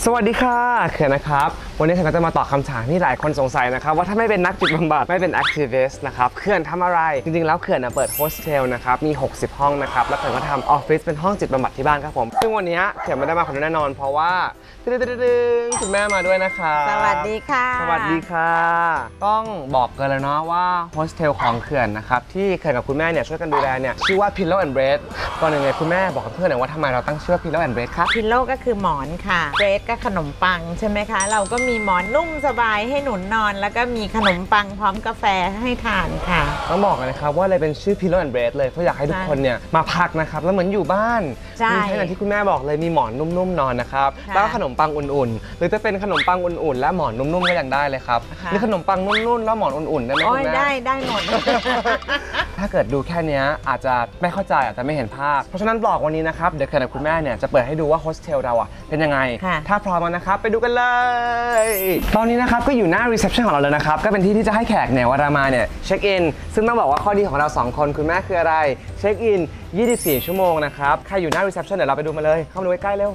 สวัสดีค่ะเขื่อนนะครับวันนี้เขื่อนก็จะมาตอบคำถามที่หลายคนสงสัยนะครับว่าถ้าไม่เป็นนักจิตบำบัดไม่เป็น activist นะครับเขื่อนทำอะไรจริงๆแล้วเขื่อนเปิดโฮสเทลนะครับมี60ห้องนะครับแล้วเขื่อนก็ทำออฟฟิศเป็นห้องจิตบำบัดที่บ้านครับผมซึ่งวันนี้เขื่อนไม่ได้มาคนเดียวแน่นอนเพราะว่าคุณแม่มาด้วยนะคะสวัสดีค่ะสวัสดีค่ะต้องบอกกันเลยเนาะว่าโฮสเทลของเขื่อนนะครับที่เขื่อนกับคุณแม่เนี่ยช่วยกันดูแลเนี่ยชื่อว่า Pillow and Bread ก่อนอื่นเลยคุณแม่บอกกับเพื่อนหน่อยว่าทำไมเราตั้งชื่อ Pillow and Bread คะ Pillow ก็คือหมอนค่ะ Bread ก็ขนมปังใช่ไหมคะเราก็มีหมอนนุ่มสบายให้หนุนนอนแล้วก็มีขนมปังพร้อมกาแฟให้ทานค่ะต้องบอกกันนะครับว่าอะไรเป็นชื่อ Pillow and Bread เลยเพราะอยากให้ทุกคนเนี่ยมาพักนะครับแล้วเหมือนอยู่บ้านมีแค่นั้นที่คุณแม่บอกเลยมีหมอนนุ่มๆนอนนะครับแล้วก็ขนมปังอุ่นๆหรือจะเป็นขนมปังอุ่นๆและหมอนนุ่มๆก็ยังได้เลยครับหรือขนมปังนุ่มๆแล้วหมอนอุ่นๆได้ไหมคุณแม่ได้หมดถ้าเกิดดูแค่นี้อาจจะไม่เข้าใจอาจจะไม่เห็นภาพเพราะฉะนั้นบอกวันนี้นะครับเดี๋ยวเขื่อนกับคุณแม่เนี่ยจะเปิดให้ดูว่าโฮสเทลเราเป็นยังไงถ้าพร้อมแล้วนะครับไปดูกันเลยตอนนี้นะครับก็อยู่หน้ารีเซพชันของเราแล้วนะครับก็เป็นที่ที่จะให้แขกเนี่ยเวลามาเนี่ยเช็คอินซึ่งต้องบอกว่าข้อดีของเรา2คนคุณแม่คืออะไรเช็คอิน24ชั่วโมงนะครับใครอยู่หน้ารีเซพชันเดี๋ยวเราไปดูมาเลยเข้ามาดูใกล้ๆเร็ว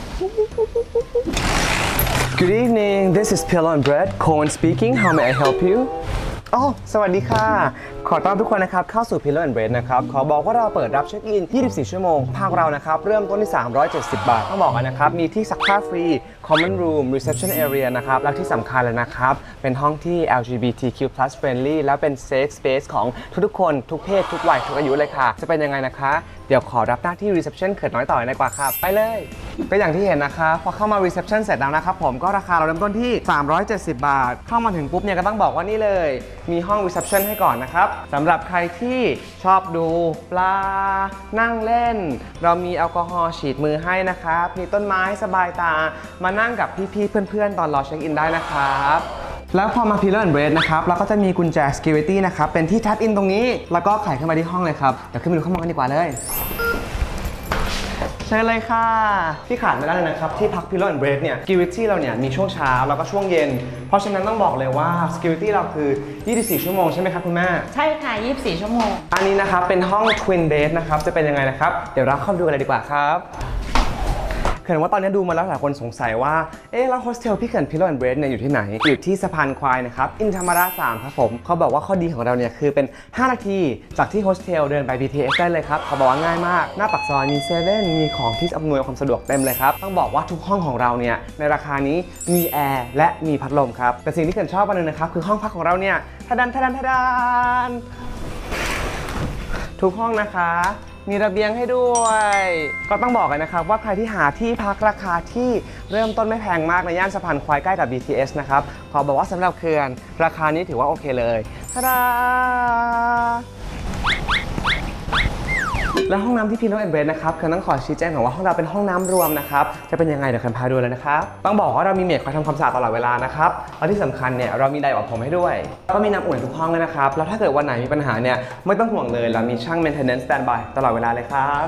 Good evening this is Pillow and Bread Cohen speaking how may I help youสวัสดีค่ะขอต้อนรับทุกคนนะครับเข้าสู่ Pillow and Bread นะครับขอบอกว่าเราเปิดรับเช็คอิน24ชั่วโมงภาคเรานะครับเริ่มต้นที่370 บาทต้องบอกกันนะครับมีที่ซักผ้าฟรี Common Room Reception Area นะครับและที่สำคัญเลยนะครับเป็นห้องที่ LGBTQ+ friendly และเป็น Safe Space ของทุกๆคนทุกเพศทุกวัยทุกอายุเลยค่ะจะเป็นยังไงนะคะเดี๋ยวขอรับหน้าที่ Reception เขินน้อยต่อดีกว่าครับไปเลยก็อย่างที่เห็นนะคะพอเข้ามา Reception เสร็จแล้วนะครับผมก็ราคาเราเริ่มต้นที่370 บาทเข้ามาถึงปุ๊บเนี่ยก็ต้องบอกว่านี่เลยมีห้อง Reception ให้ก่อนนะครับสำหรับใครที่ชอบดูปลานั่งเล่นเรามีแอลกอฮอล์ฉีดมือให้นะครับมีต้นไม้สบายตามานั่งกับพี่ๆเพื่อนๆตอนรอเช็คอินได้นะครับแล้วพอมา Pillow and Bread นะครับเราก็จะมีกุญแจ security นะครับเป็นที่ tap in ตรงนี้แล้วก็ไขขึ้นมาที่ห้องเลยครับเดี๋ยวขึ้นไปดูข้างบนกันดีกว่าเลยเชิญเลยค่ะที่ขาดไม่ได้เลยนะครับที่พัก Pillow and Bread เนี่ย security เราเนี่ยมีช่วงเช้าแล้วก็ช่วงเย็นเพราะฉะนั้นต้องบอกเลยว่า security เราคือ24ชั่วโมงใช่ไหมครับคุณแม่ใช่ค่ะ24ชั่วโมงอันนี้นะครับเป็นห้อง twin bed นะครับจะเป็นยังไงนะครับเดี๋ยวเราเข้าดูกันเลยดีกว่าครับเขื่อนว่าตอนนี้ดูมาแล้วหลายคนสงสัยว่าแล้วโฮสเทลพี่เขื่อน Pillow and Bread เนี่ยอยู่ที่ไหนอยู่ที่สะพานควายนะครับอินธรรมรา3ครับผมเขาบอกว่าข้อดีของเราเนี่ยคือเป็น5นาทีจากที่โฮสเทลเดินไป BTS ได้เลยครับเขาบอกว่าง่ายมากหน้าปากซอยมีเซเว่นมีของที่อำนวยความสะดวกเต็มเลยครับต้องบอกว่าทุกห้องของเราเนี่ยในราคานี้มีแอร์และมีพัดลมครับแต่สิ่งที่เขื่อนชอบอันนึงนะครับคือห้องพักของเราเนี่ยทะดันทุกห้องนะคะมีระเบียงให้ด้วยก็ต้องบอกกันนะครับว่าใครที่หาที่พักราคาที่เริ่มต้นไม่แพงมากในย่านสะพานควายใกล้กับ BTS นะครับขอบอกว่าสำหรับเขื่อนราคานี้ถือว่าโอเคเลยทะดาและห้องน้ำที่ Pillow and Bread นะครับเขื่อนต้องขอชี้แจงก่อนว่าห้องเราเป็นห้องน้ำรวมนะครับจะเป็นยังไงเดี๋ยวเขื่อนพาดูเลยนะครับต้องบอกว่าเรามีเมดคอยทำความสะอาดตลอดเวลานะครับและที่สำคัญเนี่ยเรามีไดร์อบผมให้ด้วยก็มีน้ำอุ่นทุกห้องเลยนะครับแล้วถ้าเกิดวันไหนมีปัญหาเนี่ยไม่ต้องห่วงเลยเรามีช่าง maintenance standby ตลอดเวลาเลยครับ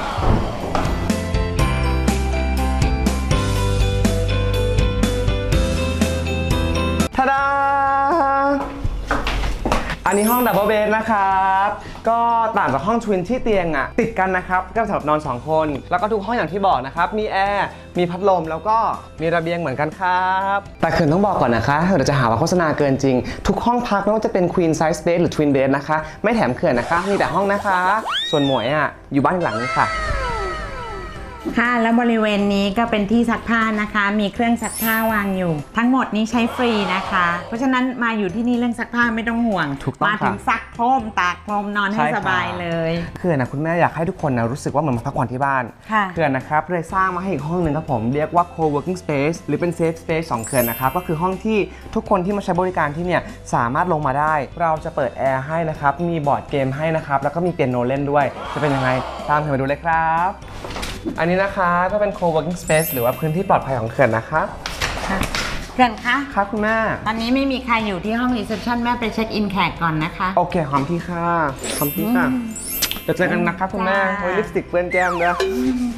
ทะดาอันนี้ห้องดับเบิลเบดนะครับก็ต่างจากห้องทวินที่เตียงติดกันนะครับก็สำหรับนอน2คนแล้วก็ทุกห้องอย่างที่บอกนะครับมีแอร์มีพัดลมแล้วก็มีระเบียงเหมือนกันครับแต่เขื่อนต้องบอกก่อนนะคะเดี๋ยวจะหาว่าโฆษณาเกินจริงทุกห้องพักไม่ว่าจะเป็น Queen Size Bed หรือ Twin Bed นะคะไม่แถมเขื่อนนะคะมีแต่ห้องนะคะส่วนหมวยอยู่บ้านหลังนี้ค่ะค่ะแล้วบริเวณนี้ก็เป็นที่ซักผ้านะคะมีเครื่องซักผ้าวางอยู่ทั้งหมดนี้ใช้ฟรีนะคะเพราะฉะนั้นมาอยู่ที่นี่เรื่องซักผ้าไม่ต้องห่วงมาถึงซักพรมตากพรมนอนให้สบายเลยเขื่อนคุณแม่อยากให้ทุกคนรู้สึกว่าเหมือนมาพักผ่อนที่บ้านเขื่อนนะครับเลยสร้างมาให้อีกห้องหนึ่งครับผมเรียกว่า co-working space หรือเป็น safe space 2เขื่อนนะครับก็คือห้องที่ทุกคนที่มาใช้บริการที่เนี่ยสามารถลงมาได้เราจะเปิดแอร์ให้นะครับมีบอร์ดเกมให้นะครับแล้วก็มีเปียโนเล่นด้วยจะเป็นยังไงตามเขื่อนไปดูเลยครับอันนี้นะคะก็เป็น co-working space หรือว่าพื้นที่ปลอดภัยของเขื่อนนะคะเขื่อนคะครับคุณแม่ตอนนี้ไม่มีใครอยู่ที่ห้องรีเซพชันแม่ไปเช็คอินแขกก่อนนะคะโอเคหอมพี่ค่ะหอมพี่ค่ะเดี๋ยวเจอกันนะครับคุณแม่โอ้ยลิปสติกเปื้อนแก้มด้วย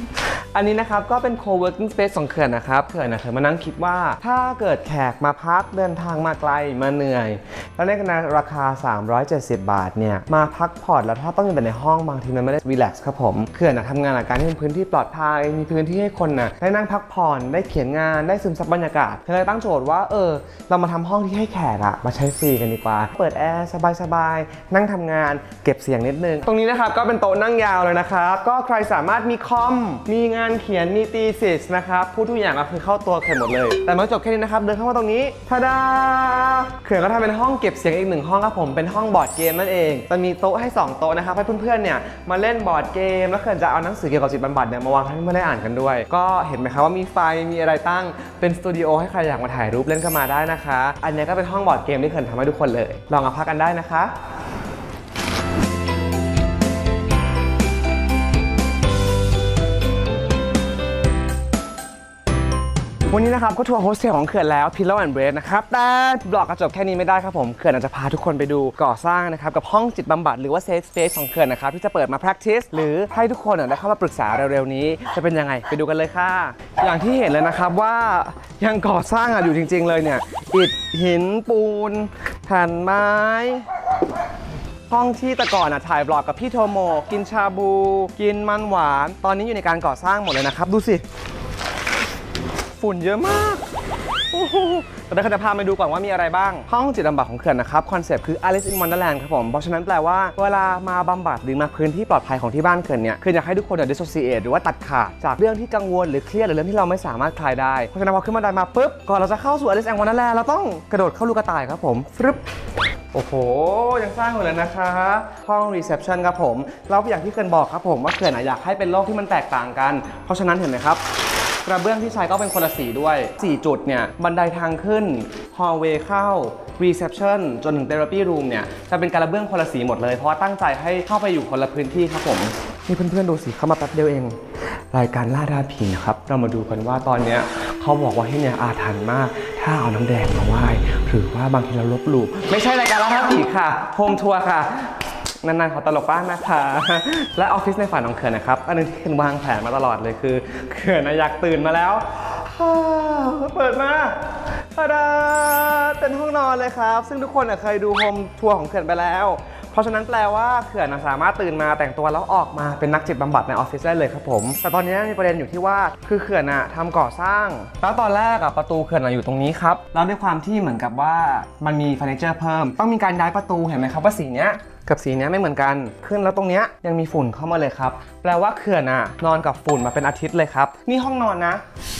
อันนี้นะครับก็เป็น co-working space ของเขื่อนนะครับเขื่อนเคยมานั่งคิดว่าถ้าเกิดแขกมาพักเดินทางมาไกลมาเหนื่อยแล้วในราคา370 บาทเนี่ยมาพักผ่อนแล้วถ้าต้องอยู่แต่ในห้องบางทีมันไม่ได้รีแลกซ์ครับผมเขื่อนทำงานหลักการที่เป็นพื้นที่ปลอดภัยมีพื้นที่ให้คนได้นั่งพักผ่อนได้เขียนงานได้ซึมซับบรรยากาศเลยตั้งโจทย์ว่าเรามาทำห้องที่ให้แขกมาใช้ฟรีกันดีกว่าเปิดแอร์สบายๆนั่งทำงานเก็บเสียงนิดนึงตรงนี้นะครับก็เป็นโต๊ะนั่งยาวเลยนะครับก็ใครสามารถมีคอมมีงานเขียนมีตีซิสนะครับพูดทุกอย่างก็คือเข้าตัวเขื่อนหมดเลยแต่ไม่จบแค่นี้นะครับเดินเข้ามาตรงนี้ทาดาเขื่อนก็ทำเป็นห้องเก็บเสียงอีก1ห้องครับผมเป็นห้องบอร์ดเกมนั่นเองจะมีโต๊ะให้2โต๊ะนะครับให้เพื่อนๆเนี่ยมาเล่นบอร์ดเกมแล้วเขื่อนจะเอาหนังสือเกี่ยวกับจิตบำบัดเนี่ยมาวางให้เพื่อนๆได้อ่านกันด้วยก็เห็นไหมครับว่ามีไฟมีอะไรตั้งเป็นสตูดิโอให้ใครอยากมาถ่ายรูปเล่นก็มาได้นะคะอันนี้ก็เป็นห้องบอร์ดเกมที่เขื่อนทำให้ทุกคนเลยลองมาพักกันได้นะคะวันนี้นะครับก็ทัวร์โฮสเทลของเขื่อนแล้ว Pillow and Bread นะครับแต่บล็อกกระจบแค่นี้ไม่ได้ครับผมเขื่อนอาจจะพาทุกคนไปดูก่อสร้างนะครับกับห้องจิตบำบัดหรือว่า Safe Space ของเขื่อนนะครับที่จะเปิดมา practice หรือให้ทุกคนได้เข้ามาปรึกษาเร็วๆนี้จะเป็นยังไงไปดูกันเลยค่ะอย่างที่เห็นเลยนะครับว่ายังก่อสร้างอยู่จริงๆเลยเนี่ยอิฐหินปูนแผ่นไม้ห้องที่แต่ก่อนถ่ายบล็อกกับพี่โทโมกินชาบูกินมันหวานตอนนี้อยู่ในการก่อสร้างหมดเลยนะครับดูสิฝุ่นเยอะมากแต่เดี๋ยวจะพาไปดูก่อนว่ามีอะไรบ้างห้องจิตบำบัดของเขื่อนนะครับคอนเซปต์คือ Alice in Wonderland ครับผมเพราะฉะนั้นแปลว่าเวลามาบำบัดหรือมาพื้นที่ปลอดภัยของที่บ้านเขื่อนเนี่ยคืออยากให้ทุกคนdissociate หรือว่าตัดขาดจากเรื่องที่กังวลหรือเครียดหรือเรื่องที่เราไม่สามารถคลายได้เพราะฉะนั้นพอขึ้นบันไดมาปุ๊บก่อนเราจะเข้าสู่ Alice in Wonderland เราต้องกระโดดเข้าลูกกระต่ายครับผมฟรึบโอ้โหยังสร้างอยู่เลยนะคะห้อง reception ครับผมแล้วอย่างที่เขื่อนบอกครับผมว่าเขื่อนอยากให้เป็นโลกที่มันแตกต่างกันเพราะฉะนั้นเห็นไหมครับกระเบื้องที่ใช้ก็เป็นคนละสีด้วย4จุดเนี่ยบันไดทางขึ้น hallway เข้า reception จนถึง therapy room เนี่ยจะเป็นกระเบื้องคนละสีหมดเลยเพราะว่าตั้งใจให้เข้าไปอยู่คนละพื้นที่ครับผมนี่เพื่อนๆดูสิเข้ามาแป๊บเดียวเองรายการล่าท้าผีนะครับเรามาดูกันว่าตอนนี้เขาบอกว่าที่เนี่ยอาถรรพ์มากถ้าเอาน้ำแดงมาไหว้หรือว่าบางทีเราลบหลู่ไม่ใช่รายการล่าท้าผีค่ะโฮมทัวร์ค่ะนานๆขอตลกบ้างนะคะและออฟฟิศในฝันของเขื่อนนะครับอันนึงที่เขื่อนวางแผนมาตลอดเลยคือเขื่อนอยากตื่นมาแล้วเปิดมาตาดาเป็นห้องนอนเลยครับซึ่งทุกคนเคยดูโฮมทัวร์ของเขื่อนไปแล้วเพราะฉะนั้นแปลว่าเขื่อนสามารถตื่นมาแต่งตัวแล้วออกมาเป็นนักจิตบำบัดในออฟฟิศได้เลยครับผมแต่ตอนนี้มีประเด็นอยู่ที่ว่าคือเขื่อนทำก่อสร้างแล้วตอนแรกประตูเขื่อนอยู่ตรงนี้ครับแล้วด้วยความที่เหมือนกับว่ามันมีเฟอร์นิเจอร์เพิ่มต้องมีการย้ายประตูเห็นไหมครับว่าสีเนี้ยกับสีนี้ไม่เหมือนกันขึ้นแล้วตรงนี้ยังมีฝุ่นเข้ามาเลยครับแปลว่าเขื่อนนอนกับฝุ่นมาเป็นอาทิตย์เลยครับนี่ห้องนอนนะ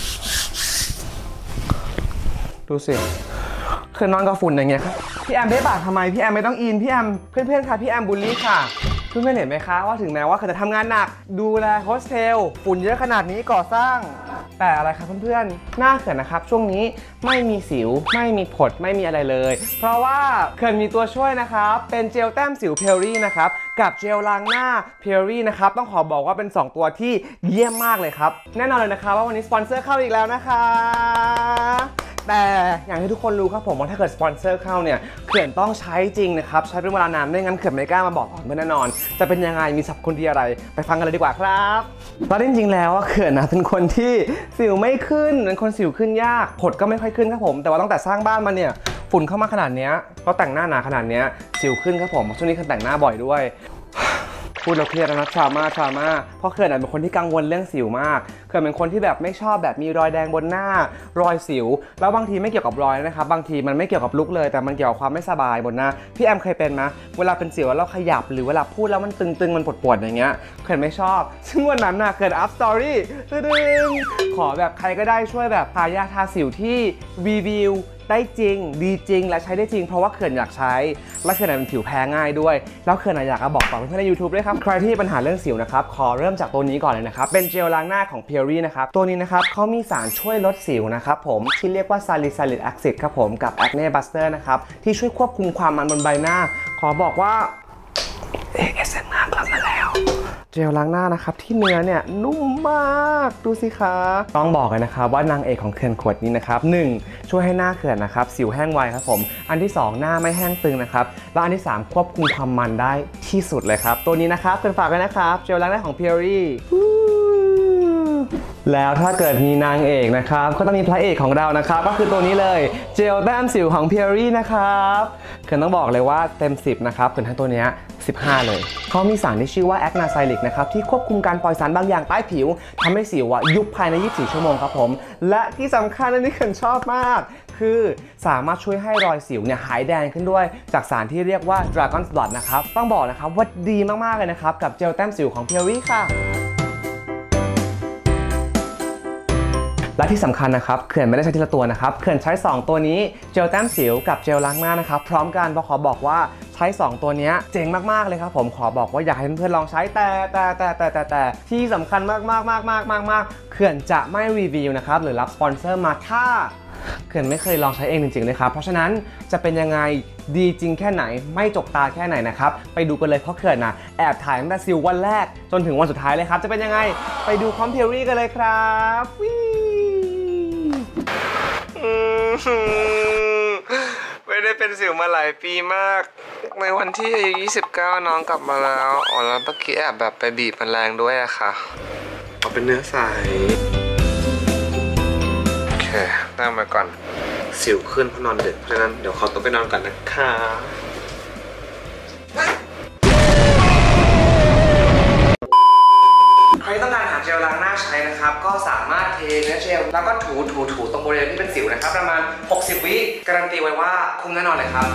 ดูสิเขื่อนนอนกับฝุ่นอย่างเงี้ยครับพี่แอมได้บาททำไมพี่แอมไม่ต้องอินพี่แอมเพื่อนๆค่ะพี่แอมบูลลี่ค่ะเพื่อนๆเห็นไหมคะว่าถึงแม้ว่าเขื่อนจะทำงานหนักดูแลโฮสเทลฝุ่นเยอะขนาดนี้ก่อสร้างแต่อะไรครับเพื่อนๆหน้าเขื่อนนะครับช่วงนี้ไม่มีสิวไม่มีผดไม่มีอะไรเลยเพราะว่าเขื่อนมีตัวช่วยนะครับเป็นเจลแต้มสิวเพลรี่นะครับกับเจลล้างหน้าเพลรี่นะครับต้องขอบอกว่าเป็น2ตัวที่เยี่ยมมากเลยครับแน่นอนเลยนะคะว่าวันนี้สปอนเซอร์เข้าอีกแล้วนะคะแต่อย่างที่ทุกคนรู้ครับผมว่าถ้าเกิดสปอนเซอร์เข้าเนี่ยเขื่อนต้องใช้จริงนะครับใช้เป็นเวลานานไม่งั้นเขื่อนไม่กล้ามาบอกต่อแน่นอนจะเป็นยังไงมีสรรพคุณดีอะไรไปฟังกันเลยดีกว่าครับแล้วจริงๆแล้วเขื่อนเป็นคนที่สิวไม่ขึ้นเป็นคนสิวขึ้นยากผดก็ไม่ค่อยขึ้นครับผมแต่ว่าตั้งแต่สร้างบ้านมาเนี่ยฝุ่นเข้ามาขนาดนี้เราแต่งหน้าหนาขนาดนี้สิวขึ้นครับผมช่วงนี้เขื่อนแต่งหน้าบ่อยด้วยพูดเราเครียดนะทรามาเพราะเขื่อนเป็นคนที่กังวลเรื่องสิวมากเขื่อนเป็นคนที่แบบไม่ชอบแบบมีรอยแดงบนหน้ารอยสิวแล้วบางทีไม่เกี่ยวกับรอยนะครับบางทีมันไม่เกี่ยวกับลุคเลยแต่มันเกี่ยวกับความไม่สบายบนหน้าพี่แอมเคยเป็นไหมเวลาเป็นสิวแล้วเราขยับหรือเวลาพูดแล้วมันตึงๆมันปวดๆอย่างเงี้ยเขื่อนไม่ชอบซึ่งวันนั้นเขื่อนอัพสตอรี่ขอแบบใครก็ได้ช่วยแบบทายาทาสิวที่รีวิวได้จริงดีจริงและใช้ได้จริงเพราะว่าเขื่อนอยากใช้และเขื่อนเป็นผิวแพ้ง่ายด้วยแล้วเขื่อนอยากจะบอกต่อเพื่อนๆใน YouTube ด้วยครับใครที่มีปัญหาเรื่องสิวนะครับขอเริ่มจากตัวนี้ก่อนเลยนะครับเป็นเจลล้างหน้าของ Puree นะครับตัวนี้นะครับเขามีสารช่วยลดสิวนะครับผมที่เรียกว่า Salicylic Acid ครับผมกับ Acne Buster นะครับที่ช่วยควบคุมความมันบนใบหน้าขอบอกว่า ASMR กลับมาแล้วเจลล้างหน้านะครับที่เนื้อเนี่ยนุ่มมากดูสิคะต้องบอกเลยนะครับว่านางเอกของเขื่อนขวดนี้นะครับ1ช่วยให้หน้าเขื่อนนะครับสิวแห้งไวครับผมอันที่2หน้าไม่แห้งตึงนะครับและอันที่3ควบคุมความมันได้ที่สุดเลยครับตัวนี้นะครับเขื่อนฝากไว้นะครับเจลล้างหน้าของ Puree แล้วถ้าเกิดมีนางเอกนะครับก็ต้องมีพระเอกของเรานะครับก็คือตัวนี้เลยเจลแต้มสิวของ Perry นะครับเขื่อนต้องบอกเลยว่าเต็ม10นะครับเขื่อนให้ตัวเนี้ย15เลยเขามีสารที่ชื่อว่าแอคนาไซลิกนะครับที่ควบคุมการปล่อยสารบางอย่างใต้ผิวทำให้สิวยุบภายใน24ชั่วโมงครับผมและที่สำคัญอันนี้เขื่อนชอบมากคือสามารถช่วยให้รอยสิวเนี่ยหายแดงขึ้นด้วยจากสารที่เรียกว่า Dragon's Blood นะครับต้องบอกนะครับว่าดีมากๆเลยนะครับกับเจลแต้มสิวของ Perry ค่ะและที่สำคัญนะครับเขื่อนไม่ได้ใช้ทีละตัวนะครับเขื่อนใช้2ตัวนี้เจลแต้มสิวกับเจลล้างหน้านะครับพร้อมกันเพราะขอบอกว่าใช้2ตัวนี้เจ๋งมากๆเลยครับผมขอบอกว่าอยากให้เพื่อนๆลองใช้แต่ที่สำคัญมากเขื่อนจะไม่รีวิวนะครับหรือรับสปอนเซอร์มาถ้าเขื่อนไม่เคยลองใช้เองจริงๆเลยครับเพราะฉะนั้นจะเป็นยังไงดีจริงแค่ไหนไม่จกตาแค่ไหนนะครับไปดูกันเลยเพราะเขื่อนแอบถ่ายตั้งแต่สิววันแรกจนถึงวันสุดท้ายเลยครับจะเป็นยังไงไปดูพร้อม Perry กันเลยครับไม่ได้เป็นสิวมาหลายปีมากในวันที่อายุ29น้องกลับมาแล้วแล้วเมื่อกี้แอบแบบไปบีบมันแรงด้วยอะค่ะเอาเป็นเนื้อใสโอเคนั่งมาก่อนสิวขึ้นเพราะนอนดึกเพราะฉะนั้นเดี๋ยวขอตัวไปนอนก่อนนะคะใครต้องการหาเจลล้างหน้าใช้นะครับก็สามารถเทเนื้อเจลแล้วก็ถูตรงบริเวณที่เป็นสิวนะครับประมาณ60วิการันตีไว้ว่าคุ้มแน่นอนเลยครับ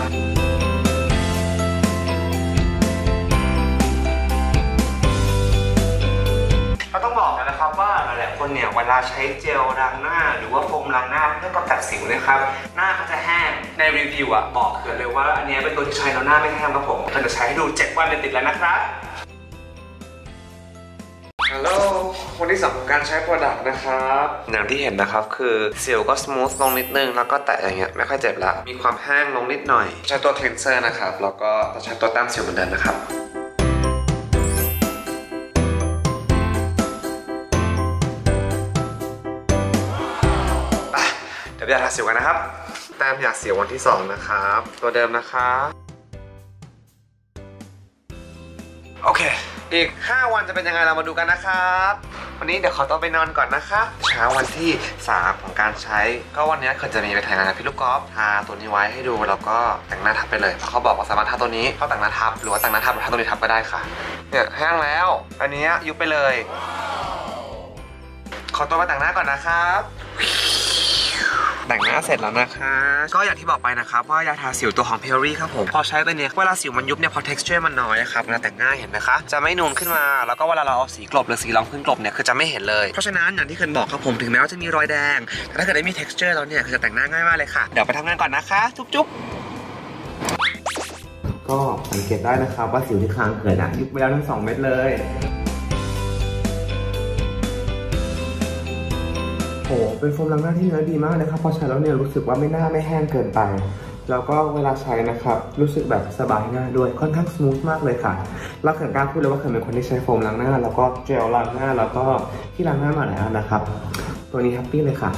เราต้องบอกกันนะครับว่าหลายๆคนเนี่ยเวลาใช้เจลล้างหน้าหรือว่าโฟมล้างหน้าเพื่อกำจัดสิวนะครับหน้าเขาจะแห้งในรีวิวบอกเกิดเลยว่าอันนี้เป็นตัวที่ใช้แล้วหน้าไม่แห้งครับผมเราจะใช้ให้ดู7วันติดแล้วนะครับฮัลโหลคนที่สองของการใช้โปรดักต์นะครับอย่างที่เห็นนะครับคือสิวก็สมูทลงนิดนึงแล้วก็แตะอย่างเงี้ยไม่ค่อยเจ็บละมีความแห้งลงนิดหน่อยใช้ตัวคลีนเซอร์นะครับแล้วก็ใช้ตัวแต้มสิวเหมือนเดิมนะครับเดี๋ยวอยากทาสิวกันนะครับแต้มอยากสิววันที่2นะครับตัวเดิมนะครับโอเคอีก5วันจะเป็นยังไงเรามาดูกันนะครับวันนี้เดี๋ยวขอตัวไปนอนก่อนนะคะเช้าวันที่3ของการใช้ก็วันนี้เขาจะมีไปถ่ายงานพี่ลูกกอล์ฟทาตัวนี้ไว้ให้ดูแล้วก็แต่งหน้าทับไปเลยเพราะเขาบอกว่าสามารถทาตัวนี้เข้าแต่งหน้าทับหรือว่าแต่งหน้าทับหรือทาตัวนี้ทับก็ได้ค่ะเนี่ยแห้งแล้วอันนี้ยุบไปเลยขอตัวมาแต่งหน้าก่อนนะครับแต่งหน้าเสร็จแล้วนะคะก็อย่างที่บอกไปนะครับว่ายาทาสิวตัวของ Perry ครับผมพอใช้ตัวนี้เวลาสิวมันยุบเนี่ยพอ texture มันน้อยครับเวลาแต่งหน้าเห็นไหมคะจะไม่นูนขึ้นมาแล้วก็เวลาเราเอาสีกลบหรือสีรองพื้นกลบเนี่ยคือจะไม่เห็นเลยเพราะฉะนั้นอย่างที่เคยบอกครับผมถึงแม้ว่าจะมีรอยแดงแต่ถ้าเกิดได้มี texture แล้วเนี่ยคือจะแต่งหน้าง่ายมากเลยค่ะเดี๋ยวไปทำงานก่อนนะคะจุ๊บก็สังเกตได้นะครับว่าสิวที่ค้างเกิดยุบไปแล้วทั้ง2เม็ดเลยโอ้เป็นโฟมล้างหน้าที่เนื้อดีมากเลยครับพอใช้แล้วเนี่ยรู้สึกว่าไม่หน้าไม่แห้งเกินไปแล้วก็เวลาใช้นะครับรู้สึกแบบสบายหน้าด้วยค่อนข้างสมูทมากเลยค่ะแล้วเขื่อนกล้าพูดเลยว่าเขื่อนเป็นคนที่ใช้โฟมล้างหน้าแล้วก็เจลล้างหน้าแล้วก็ที่ล้างหน้ามาหลายอันนะครับตัวนี้แฮปปี้เลยค่ะ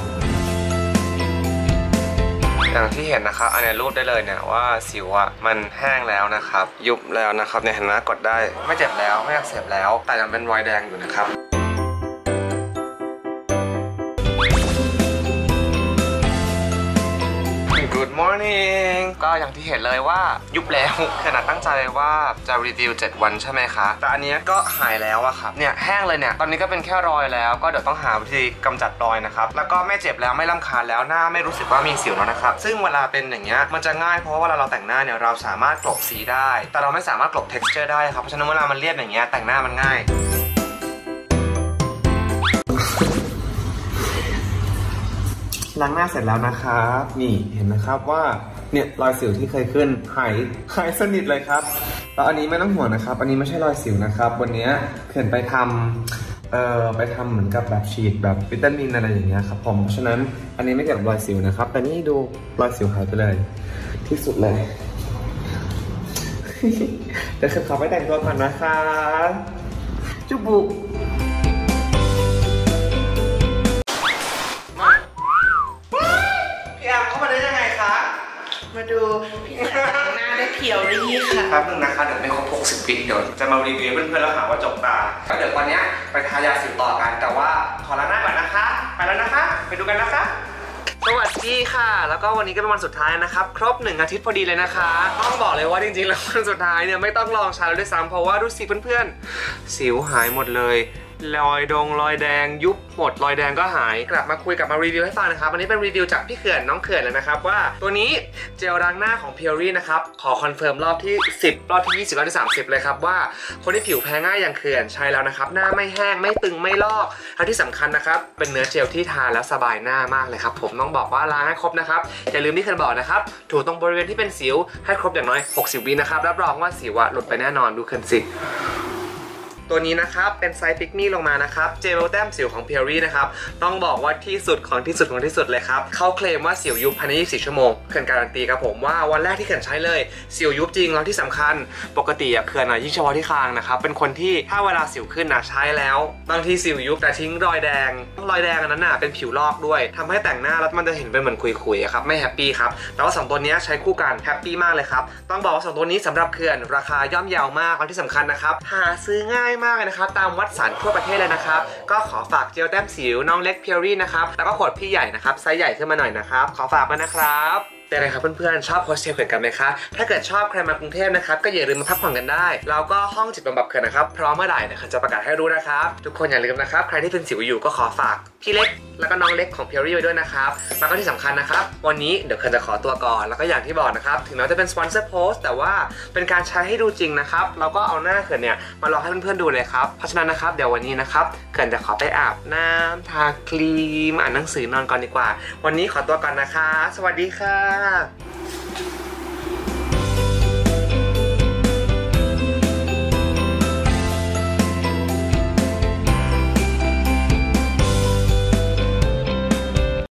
อย่างที่เห็นนะครับอันนี้รูปได้เลยเนี่ยว่าสิวมันแห้งแล้วนะครับยุบแล้วนะครับเนี่ยเห็นไหมกดได้ไม่เจ็บแล้วไม่อักเสบแล้วแต่ยังเป็นรอยแดงอยู่นะครับGood morning ก็อย่างที่เห็นเลยว่ายุบแล้วขนาดตั้งใจว่าจะรีวิว7วันใช่ไหมคะแต่อันนี้ก็หายแล้วอะครับเนี่ยแห้งเลยเนี่ยตอนนี้ก็เป็นแค่รอยแล้วก็เดี๋ยวต้องหาวิธีกำจัดรอยนะครับแล้วก็ไม่เจ็บแล้วไม่รำคาญแล้วหน้าไม่รู้สึกว่ามีสิวแล้วนะครับซึ่งเวลาเป็นอย่างเงี้ยมันจะง่ายเพราะว่าเวลาเราแต่งหน้าเนี่ยเราสามารถกลบสีได้แต่เราไม่สามารถกลบ texture ได้ครับเพราะฉะนั้นเวลามันเรียบอย่างเงี้ยแต่งหน้ามันง่ายล้างหน้าเสร็จแล้วนะครับนี่เห็นไหมครับว่าเนี่ยรอยสิวที่เคยขึ้นหายสนิทเลยครับแล้วอันนี้ไม่ต้องห่วงนะครับอันนี้ไม่ใช่รอยสิวนะครับวันนี้เขื่อนไปทำเหมือนกับแบบฉีดแบบวิตามินอะไรอย่างเงี้ยครับผมเพราะฉะนั้นอันนี้ไม่เกี่ยวกับรอยสิวนะครับแต่นี่ดูรอยสิวหายไปเลยที่สุดเลย เดี๋ยวเขื่อนขอไปแต่งตัวก่อนนะคะจุ๊บบุมาดูพี่แอมแต่งหน้าด้วยเพียวรี่ค่ะแป๊บนึงนะคะเดี๋ยวไม่ครบ60 ปีเดี๋ยวจะมารีวิวเพื่อนๆแล้วหาว่าจบตาแล้วเดี๋ยวตอนนี้ไปทายาสิวต่อกันแต่ว่าขอล้างหน้าก่อนนะคะไปแล้วนะคะไปดูกันนะคะสวัสดีค่ะแล้วก็วันนี้ก็เป็นวันสุดท้ายนะครับครบ1 อาทิตย์พอดีเลยนะคะต้องบอกเลยว่าจริงๆแล้ววันสุดท้ายเนี่ยไม่ต้องลองใช้แล้วด้วยซ้ำเพราะว่าดูสิเพื่อนๆสิวหายหมดเลยรอยแดงยุบหมดรอยแดงก็หายกลับมาคุยกับมารีวิวให้ฟังนะครับวันนี้เป็นรีวิวจากพี่เขื่อนน้องเขื่อนเลยนะครับว่าตัวนี้เจลล้างหน้าของ Purely นะครับขอคอนเฟิร์มรอบที่10รอบที่20รอบที่30เลยครับว่าคนที่ผิวแพ้ง่ายอย่างเขื่อนใช้แล้วนะครับหน้าไม่แห้งไม่ตึงไม่ลอกและที่สำคัญนะครับเป็นเนื้อเจลที่ทาแล้วสบายหน้ามากเลยครับผมต้องบอกว่าล้างให้ครบนะครับอย่าลืมที่เขื่อนบอกนะครับถูตรงบริเวณที่เป็นสิวให้ครบอย่างน้อย60 วินะครับรับรองว่าสิวหลุดไปแน่นอนดูเขื่อนสิตัวนี้นะครับเป็นไซส์ปิกมี่ลงมานะครับเจลแต้มสิวของ Purely นะครับต้องบอกว่าที่สุดของที่สุดของที่สุดเลยครับเขาเคลมว่าสิวยุบภายใน24 ชั่วโมงเขื่อนการันตีครับผมว่าวันแรกที่เขื่อนใช้เลยสิวยุบจริงแล้วที่สำคัญปกติเขื่อนยิ่งเฉพาะที่คางนะครับเป็นคนที่ถ้าเวลาสิวขึ้นใช้แล้วบางทีสิวยุบแต่ทิ้งรอยแดงอันนั้นเป็นผิวลอกด้วยทำให้แต่งหน้าแล้วมันจะเห็นเป็นเหมือนคุยๆครับไม่แฮปปี้ครับแต่ว่า2ตัวนี้ใช้คู่กันแฮปปี้มากเลยครับต้องบอกว่า2ตัวนี้สำหรับเขื่อนราคาย่อมเยาวมากและที่สำคัญนะครับหาซื้อง่ายมากเลยนะครับตามวัดสันทั่วประเทศเลยนะครับก็ขอฝากเจลแต้มสิวน้องเล็ก Purely นะครับแล้วก็ขวดพี่ใหญ่นะครับไซส์ใหญ่ขึ้นมาหน่อยนะครับขอฝากมานะครับเป็นไงครับเพื่อนๆชอบโฮสเทลเขื่อนกันไหมคะถ้าเกิดชอบใครมากรุงเทพนะครับก็อย่าลืมมาพักผ่อนกันได้แล้วก็ห้องจิตบำบัดเขื่อนนะครับพร้อมเมื่อไหร่เนี่ยจะประกาศให้รู้นะครับทุกคนอย่าลืมนะครับใครที่เป็นสิวอยู่ก็ขอฝากพี่เล็กแล้วก็น้องเล็กของ Purely ไว้ด้วยนะครับแล้วก็ที่สำคัญนะครับวันนี้เดี๋ยวเขื่อนจะขอตัวก่อนแล้วก็อย่างที่บอกนะครับถึงแม้จะเป็นสปอนเซอร์โพสต์แต่ว่าเป็นการใช้ให้ดูจริงนะครับเราก็เอาหน้าเขื่อนเนี่ยมาลองให้เพื่อนๆดูเลยครับเพราะฉะนั้นนะครับเดี๋ยววันนี้นะครับเขื่อนจะขอไปอาบน้ำทาครีมอ่านหนังสือนอนก่อนดีกว่าวันนี้ขอตัวก่อนนะคะสวัสดีค่ะ